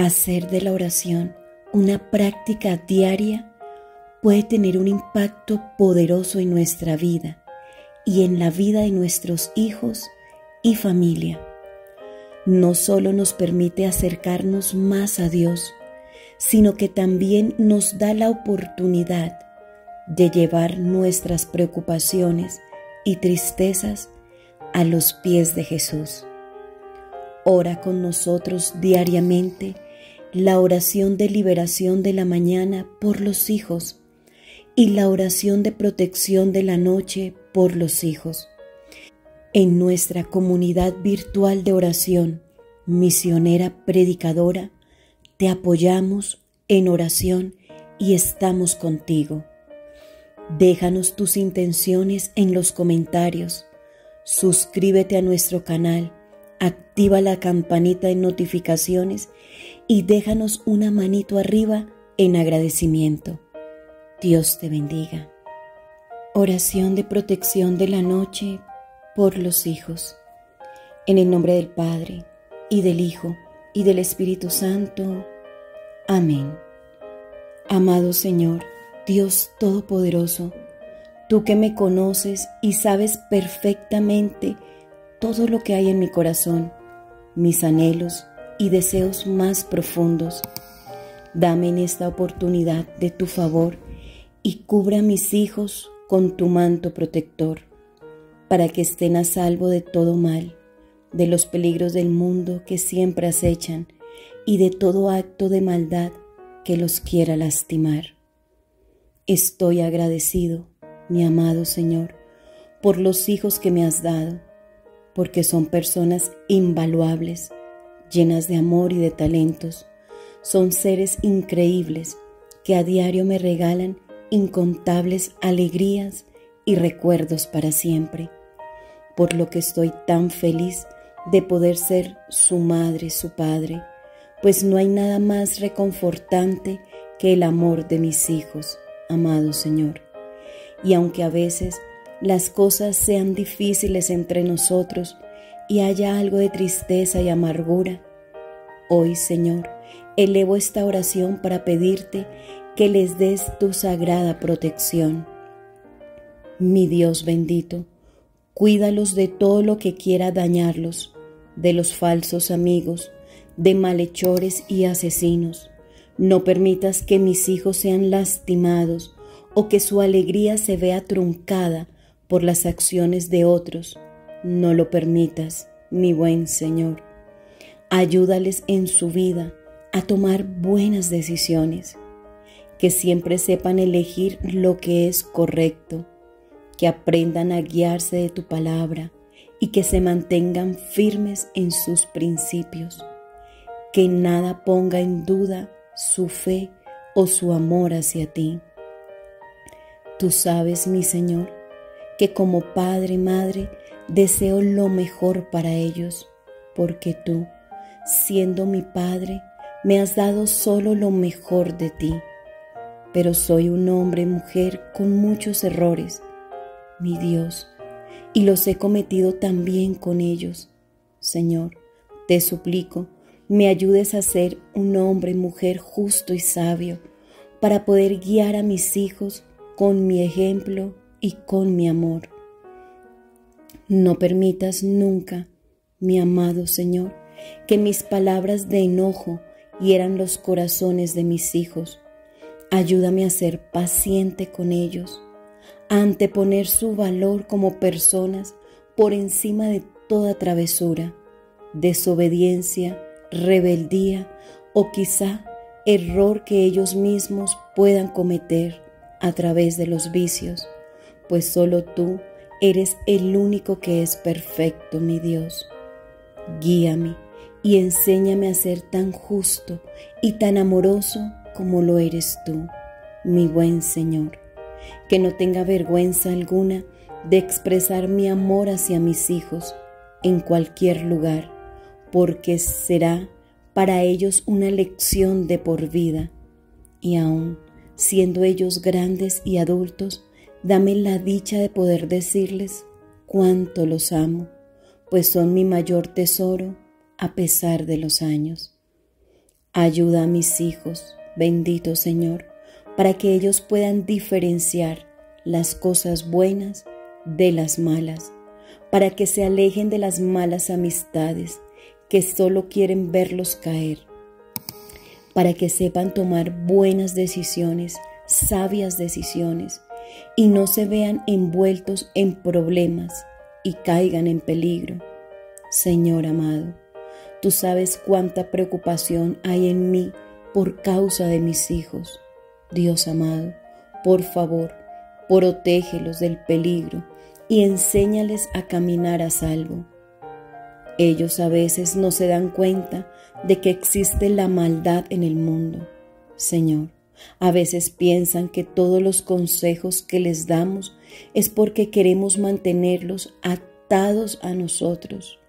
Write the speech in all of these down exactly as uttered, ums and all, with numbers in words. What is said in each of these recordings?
Hacer de la oración una práctica diaria puede tener un impacto poderoso en nuestra vida y en la vida de nuestros hijos y familia. No solo nos permite acercarnos más a Dios, sino que también nos da la oportunidad de llevar nuestras preocupaciones y tristezas a los pies de Jesús. Ora con nosotros diariamente la oración de liberación de la mañana por los hijos y la oración de protección de la noche por los hijos. En nuestra comunidad virtual de oración, Misionera Predicadora, te apoyamos en oración y estamos contigo. Déjanos tus intenciones en los comentarios, suscríbete a nuestro canal, activa la campanita de notificaciones y déjanos una manito arriba en agradecimiento. Dios te bendiga. Oración de protección de la noche por los hijos. En el nombre del Padre, y del Hijo, y del Espíritu Santo. Amén. Amado Señor, Dios Todopoderoso, tú que me conoces y sabes perfectamente todo lo que hay en mi corazón, mis anhelos y deseos más profundos, dame en esta oportunidad de tu favor y cubra a mis hijos con tu manto protector, para que estén a salvo de todo mal, de los peligros del mundo que siempre acechan y de todo acto de maldad que los quiera lastimar. Estoy agradecido, mi amado Señor, por los hijos que me has dado, porque son personas invaluables, llenas de amor y de talentos. Son seres increíbles que a diario me regalan incontables alegrías y recuerdos para siempre, por lo que estoy tan feliz de poder ser su madre, su padre, pues no hay nada más reconfortante que el amor de mis hijos, amado Señor. Y aunque a veces las cosas sean difíciles entre nosotros y haya algo de tristeza y amargura, hoy, Señor, elevo esta oración para pedirte que les des tu sagrada protección. Mi Dios bendito, cuídalos de todo lo que quiera dañarlos, de los falsos amigos, de malhechores y asesinos. No permitas que mis hijos sean lastimados o que su alegría se vea truncada por las acciones de otros. No lo permitas, mi buen Señor. Ayúdales en su vida a tomar buenas decisiones, que siempre sepan elegir lo que es correcto, que aprendan a guiarse de tu palabra y que se mantengan firmes en sus principios, que nada ponga en duda su fe o su amor hacia ti. Tú sabes, mi Señor, que como padre y madre deseo lo mejor para ellos, porque tú, siendo mi Padre, me has dado solo lo mejor de ti. Pero soy un hombre y mujer con muchos errores, mi Dios, y los he cometido también con ellos. Señor, te suplico, me ayudes a ser un hombre y mujer justo y sabio, para poder guiar a mis hijos con mi ejemplo y con mi amor. No permitas nunca, mi amado Señor, que mis palabras de enojo hieran los corazones de mis hijos. Ayúdame a ser paciente con ellos, a anteponer su valor como personas por encima de toda travesura, desobediencia, rebeldía o quizá error que ellos mismos puedan cometer a través de los vicios, pues solo tú eres el único que es perfecto, mi Dios. Guíame y enséñame a ser tan justo y tan amoroso como lo eres tú, mi buen Señor, que no tenga vergüenza alguna de expresar mi amor hacia mis hijos en cualquier lugar, porque será para ellos una lección de por vida. Y aún siendo ellos grandes y adultos, dame la dicha de poder decirles cuánto los amo, pues son mi mayor tesoro a pesar de los años. Ayuda a mis hijos, bendito Señor, para que ellos puedan diferenciar las cosas buenas de las malas, para que se alejen de las malas amistades que solo quieren verlos caer, para que sepan tomar buenas decisiones, sabias decisiones, y no se vean envueltos en problemas y caigan en peligro. Señor amado, tú sabes cuánta preocupación hay en mí por causa de mis hijos. Dios amado, por favor, protégelos del peligro y enséñales a caminar a salvo. Ellos a veces no se dan cuenta de que existe la maldad en el mundo. Señor, a veces piensan que todos los consejos que les damos es porque queremos mantenerlos atados a nosotros,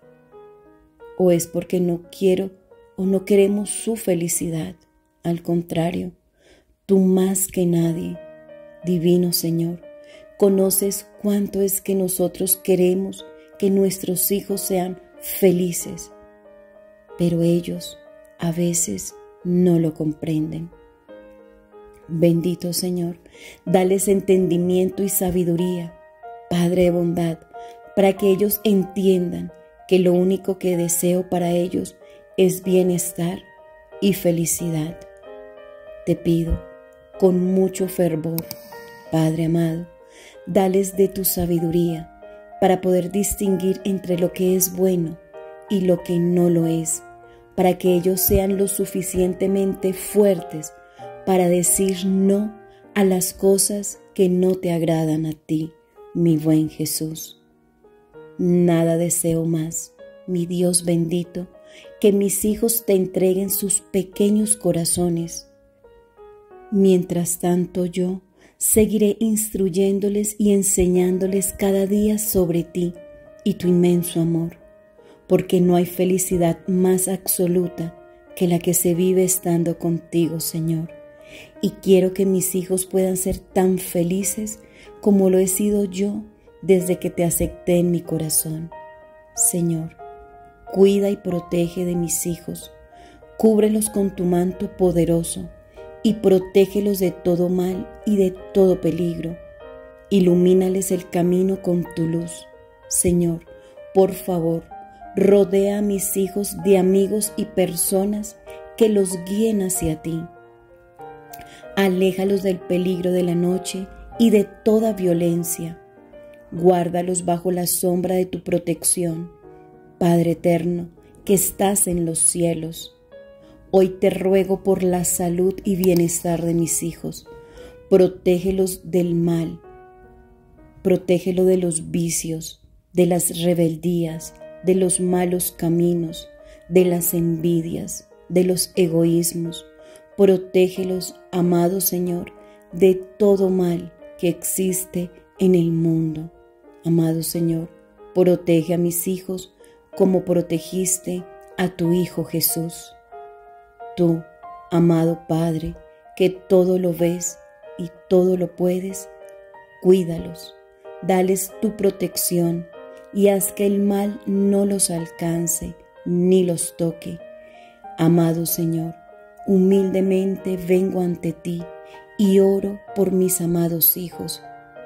o es porque no quiero o no queremos su felicidad. Al contrario, tú más que nadie, divino Señor, conoces cuánto es que nosotros queremos que nuestros hijos sean felices, pero ellos a veces no lo comprenden. Bendito Señor, dales entendimiento y sabiduría, Padre de bondad, para que ellos entiendan que lo único que deseo para ellos es bienestar y felicidad. Te pido con mucho fervor, Padre amado, dales de tu sabiduría para poder distinguir entre lo que es bueno y lo que no lo es, para que ellos sean lo suficientemente fuertes para decir no a las cosas que no te agradan a ti, mi buen Jesús. Nada deseo más, mi Dios bendito, que mis hijos te entreguen sus pequeños corazones. Mientras tanto yo seguiré instruyéndoles y enseñándoles cada día sobre ti y tu inmenso amor, porque no hay felicidad más absoluta que la que se vive estando contigo, Señor. Y quiero que mis hijos puedan ser tan felices como lo he sido yo desde que te acepté en mi corazón. Señor, cuida y protege de mis hijos, cúbrelos con tu manto poderoso y protégelos de todo mal y de todo peligro. Ilumínales el camino con tu luz. Señor, por favor, rodea a mis hijos de amigos y personas que los guíen hacia ti. Aléjalos del peligro de la noche y de toda violencia. Guárdalos bajo la sombra de tu protección, Padre eterno, que estás en los cielos. Hoy te ruego por la salud y bienestar de mis hijos. Protégelos del mal, protégelo de los vicios, de las rebeldías, de los malos caminos, de las envidias, de los egoísmos. Protégelos, amado Señor, de todo mal que existe en el mundo. Amado Señor, protege a mis hijos como protegiste a tu Hijo Jesús. Tú, amado Padre, que todo lo ves y todo lo puedes, cuídalos, dales tu protección y haz que el mal no los alcance ni los toque. Amado Señor, humildemente vengo ante ti y oro por mis amados hijos.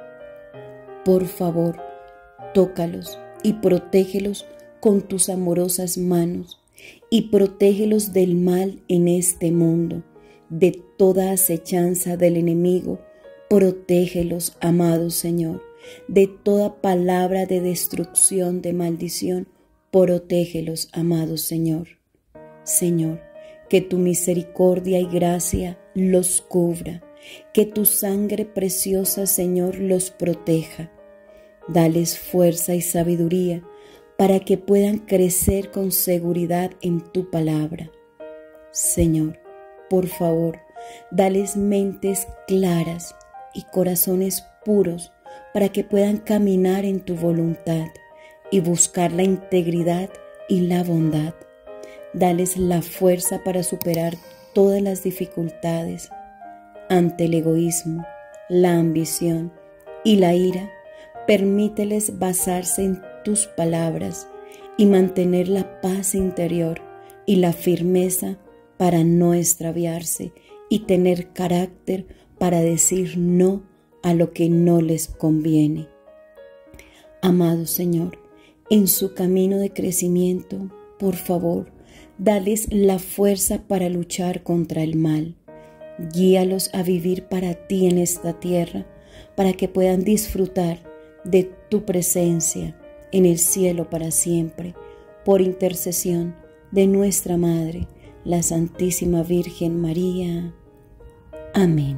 Por favor, tócalos y protégelos con tus amorosas manos y protégelos del mal en este mundo, de toda acechanza del enemigo. Protégelos, amado Señor, de toda palabra de destrucción, de maldición. Protégelos, amado Señor. Señor, que tu misericordia y gracia los cubra, que tu sangre preciosa, Señor, los proteja. Dales fuerza y sabiduría para que puedan crecer con seguridad en tu palabra. Señor, por favor, dales mentes claras y corazones puros para que puedan caminar en tu voluntad y buscar la integridad y la bondad. Dales la fuerza para superar todas las dificultades ante el egoísmo, la ambición y la ira. Permíteles basarse en tus palabras y mantener la paz interior y la firmeza para no extraviarse y tener carácter para decir no a lo que no les conviene. Amado Señor, en su camino de crecimiento, por favor, dales la fuerza para luchar contra el mal. Guíalos a vivir para ti en esta tierra, para que puedan disfrutar de tu presencia en el cielo para siempre, por intercesión de nuestra Madre, la Santísima Virgen María. Amén.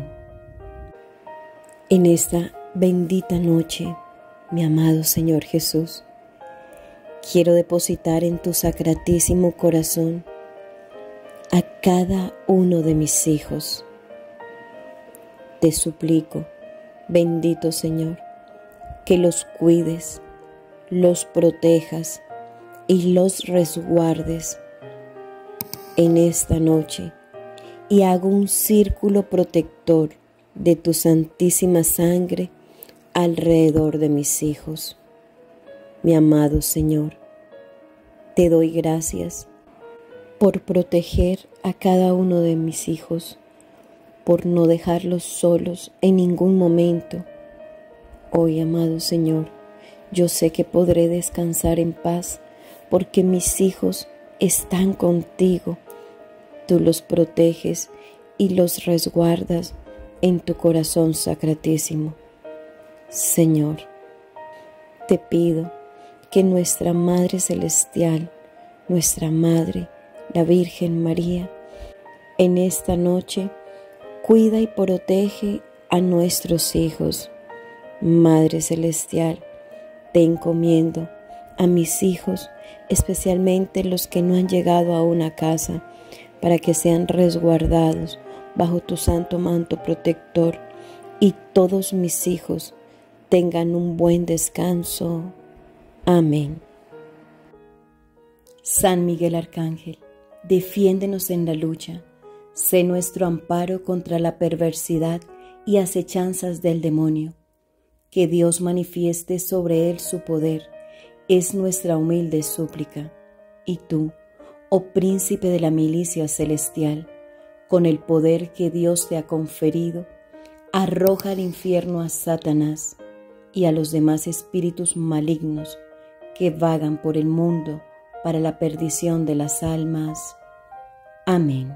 En esta bendita noche, mi amado Señor Jesús, quiero depositar en tu sacratísimo corazón a cada uno de mis hijos. Te suplico, bendito Señor, que los cuides, los protejas y los resguardes en esta noche, y hago un círculo protector de tu santísima sangre alrededor de mis hijos. Mi amado Señor, te doy gracias por proteger a cada uno de mis hijos, por no dejarlos solos en ningún momento. Hoy, amado Señor, yo sé que podré descansar en paz porque mis hijos están contigo. Tú los proteges y los resguardas en tu corazón sacratísimo. Señor, te pido que nuestra Madre Celestial, nuestra Madre, la Virgen María, en esta noche cuida y protege a nuestros hijos. Madre Celestial, te encomiendo a mis hijos, especialmente los que no han llegado aún a casa, para que sean resguardados bajo tu santo manto protector y todos mis hijos tengan un buen descanso. Amén. San Miguel Arcángel, defiéndenos en la lucha, sé nuestro amparo contra la perversidad y acechanzas del demonio. Que Dios manifieste sobre él su poder, es nuestra humilde súplica. Y tú, oh príncipe de la milicia celestial, con el poder que Dios te ha conferido, arroja al infierno a Satanás y a los demás espíritus malignos que vagan por el mundo para la perdición de las almas. Amén.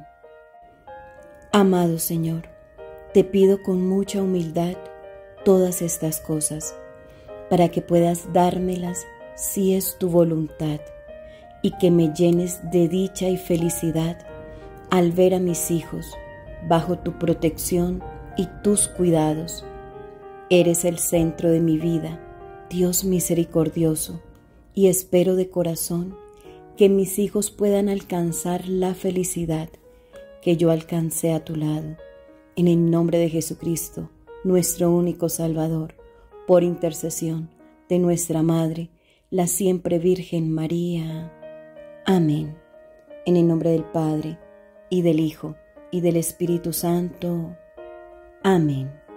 Amado Señor, te pido con mucha humildad todas estas cosas, para que puedas dármelas si es tu voluntad, y que me llenes de dicha y felicidad al ver a mis hijos bajo tu protección y tus cuidados. Eres el centro de mi vida, Dios misericordioso, y espero de corazón que mis hijos puedan alcanzar la felicidad que yo alcancé a tu lado. En el nombre de Jesucristo, nuestro único Salvador, por intercesión de nuestra Madre, la siempre Virgen María. Amén. En el nombre del Padre, y del Hijo, y del Espíritu Santo. Amén.